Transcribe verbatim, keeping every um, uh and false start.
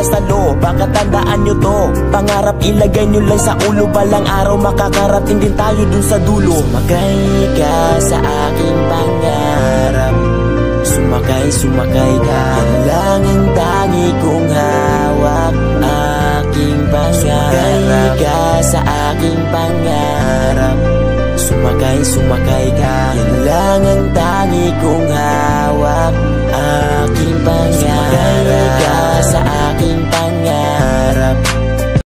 ligtas na lo. Baka tandaan nyo to, pangarap ilagay nyo lang sa ulo. Balang araw makakarating din tayo dun sa dulo. Sumakay ka sa aking pangarap, sumakay, sumakay ka. Yan lang ang tangi kong hawak, aking pangarap. Sumakay ka sa aking pangarap, sumakay, sumakay ka. Yan